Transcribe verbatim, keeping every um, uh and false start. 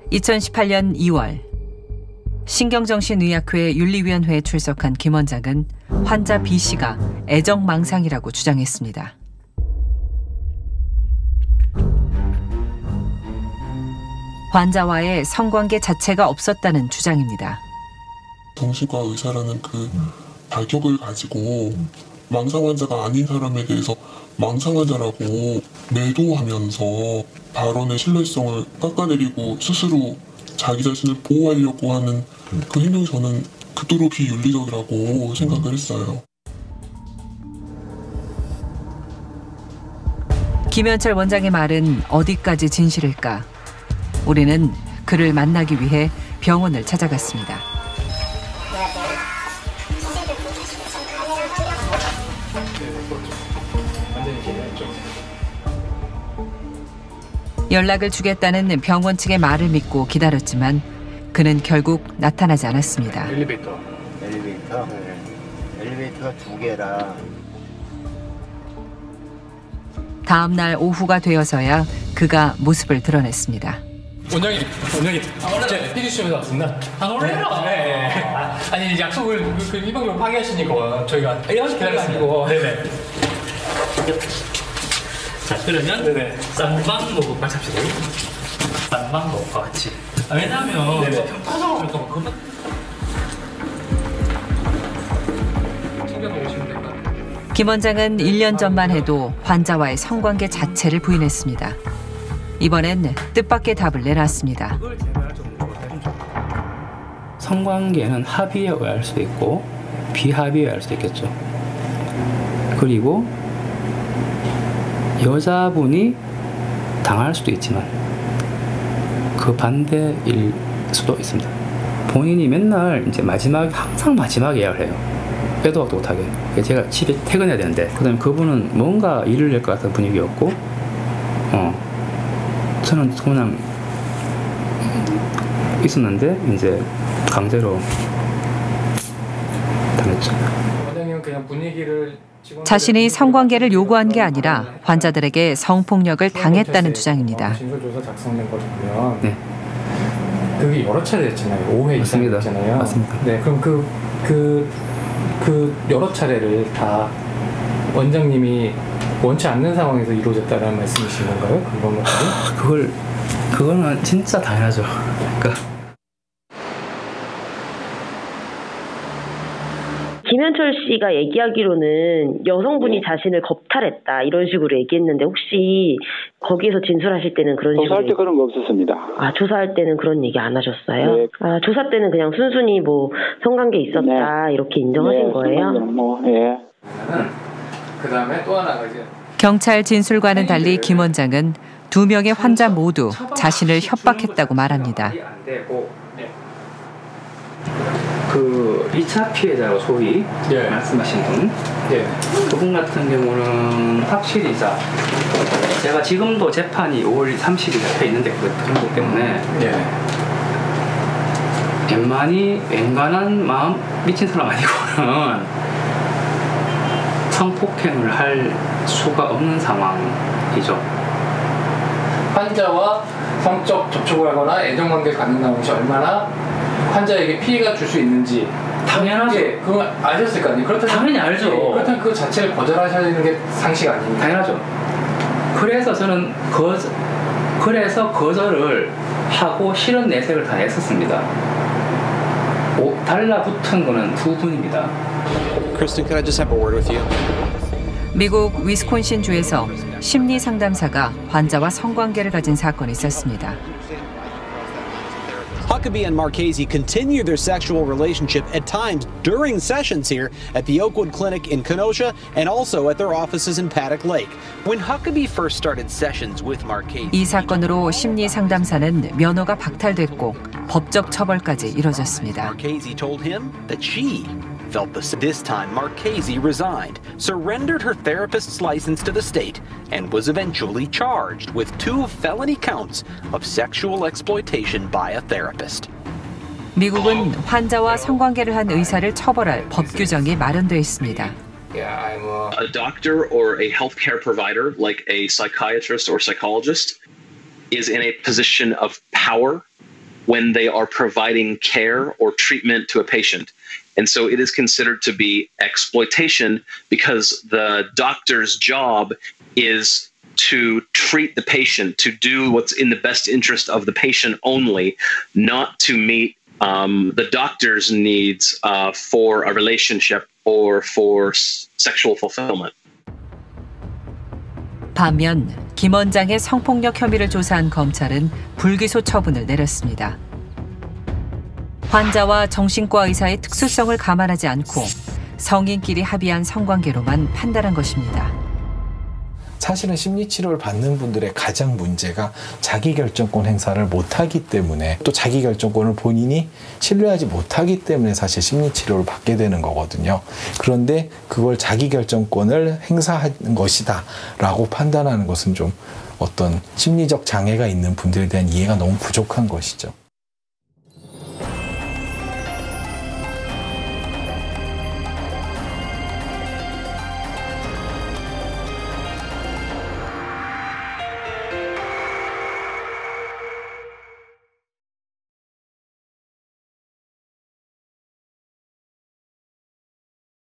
이천십팔 년 이월 신경정신의학회 윤리위원회에 출석한 김 원장은 환자 B씨가 애정망상이라고 주장했습니다. 환자와의 성관계 자체가 없었다는 주장입니다. 정신과 의사라는 그 자격을 가지고 망상 환자가 아닌 사람에 대해서 망상 환자라고 매도하면서 발언의 신뢰성을 깎아내리고 스스로 자기 자신을 보호하려고 하는 그 행동이 저는 극도로 비윤리적이라고 생각을 했어요. 김현철 원장의 말은 어디까지 진실일까? 우리는 그를 만나기 위해 병원을 찾아갔습니다. 연락을 주겠다는 병원 측의 말을 믿고 기다렸지만 그는 결국 나타나지 않았습니다. 엘리베이터. 엘리베이터? 네. 엘리베이터가 두 개라. 다음 날 오후가 되어서야 그가 모습을 드러냈습니다. 원장님, 원장님, 제 피디수에서 왔습니다. 아, 놀래라. 네, 네. 아, 아니 약속을 그, 그 일방적으로 파기하시니까 저희가 일하시 기다렸습니다. 네네. 자, 그러면 네네. 쌍방곡을 맞춥시다. 쌍방곡과 같이. 아, 왜냐면 네네. 평타적으로 또 그만. 챙겨놓으시면 될 것 같아요. 김 원장은 일 년 전만 해도 환자와의 성관계 자체를 부인했습니다. 이번엔 뜻밖의 답을 내놨습니다. 성관계는 합의에 의할 수도 있고 비합의에 의할 수도 있겠죠. 그리고 여자분이 당할 수도 있지만 그 반대일 수도 있습니다. 본인이 맨날 이제 마지막 항상 마지막에 예약을 해요. 빼도 박도 못하게. 제가 집에 퇴근해야 되는데 그다음에 그분은 뭔가 일을 낼 것 같은 분위기였고, 어 저는 그냥 있었는데 이제 강제로 당했죠. 원장님은 그냥 분위기를 자신이 성관계를 요구한 게 아니라 환자들에게 성폭력을 당했다는 주장입니다. 진술조서 작성된 걸 보면 네. 그게 여러 차례 됐잖아요. 오 회 이상 됐잖아요. 맞습니다. 네, 그럼 그, 그, 그 여러 차례를 다 원장님이 원치 않는 상황에서 이루어졌다는 말씀이신 건가요? 그런 것들이? 그걸 그거는 진짜 당연하죠. 그러니까. 김현철 씨가 얘기하기로는 여성분이 자신을 겁탈했다 이런 식으로 얘기했는데 혹시 거기에서 진술하실 때는 그런 식으로 조사할 때 그런 거 없었습니다. 아 조사할 때는 그런 얘기 안 하셨어요? 네. 아 조사 때는 그냥 순순히 뭐 성관계 있었다 네. 이렇게 인정하신 네, 거예요? 뭐 예. 그 다음에 또 하나가 이제 경찰 진술과는 달리 김 원장은 두 명의 환자 모두 자신을 협박했다고 말합니다. 그 이 차 피해자로 소위 예. 말씀하신 분, 예. 그분 같은 경우는 확실히 자 제가 지금도 재판이 오월 삼십일 잡혀 있는데 그런 것 때문에 예. 웬만히 웬간한 마음 미친 사람 아니고는 성폭행을 할 수가 없는 상황이죠. 환자와 성적 접촉을 하거나 애정관계를 갖는다는 것이 얼마나 환자에게 피해가 줄 수 있는지 당연하죠. 예, 그건 아셨을 거 아니에요? 그렇다면, 당연히 알죠. 예, 그렇다면 그 자체를 거절하셔야 되는 게 상식 아닙니까? 당연하죠. 그래서 저는 거 그래서 거절을 하고 싫은 내색을 다 했었습니다. 오, 달라붙은 거는 두 분입니다. Kristen, can I just have a word with you? 미국 위스콘신 주에서 심리 상담사가 환자와 성관계를 가진 사건이 있었습니다. Huckabee and Marchese continued their sexual relationship at times during sessions here at the Oakwood Clinic in Kenosha and also at their offices in Paddock Lake. When Huckabee first started sessions with Marchese, 이 사건으로 심리 상담사는 면허가 박탈됐고 법적 처벌까지 이뤄졌습니다. Marchese told him that she felt the this time Marchese resigned, surrendered her therapist's license to the state, and was eventually charged with two felony counts of sexual exploitation by a therapist. 미국은 환자와 성관계를 한 의사를 처벌할 법 규정이 마련되어 있습니다. Yeah, I'm a... a doctor or a healthcare provider, like a psychiatrist or psychologist, is in a position of power when they are providing care or treatment to a patient. And so it is considered to be exploitation because the doctor's job is to treat the patient, to do what's in the best interest of the patient only, not to meet um, the doctor's needs uh, for a relationship or for sexual fulfillment. 반면 김 원장의 성폭력 혐의를 조사한 검찰은 불기소 처분을 내렸습니다. 환자와 정신과 의사의 특수성을 감안하지 않고 성인끼리 합의한 성관계로만 판단한 것입니다. 사실은 심리치료를 받는 분들의 가장 문제가 자기결정권 행사를 못하기 때문에, 또 자기결정권을 본인이 신뢰하지 못하기 때문에 사실 심리치료를 받게 되는 거거든요. 그런데 그걸 자기결정권을 행사한 것이다 라고 판단하는 것은 좀 어떤 심리적 장애가 있는 분들에 대한 이해가 너무 부족한 것이죠.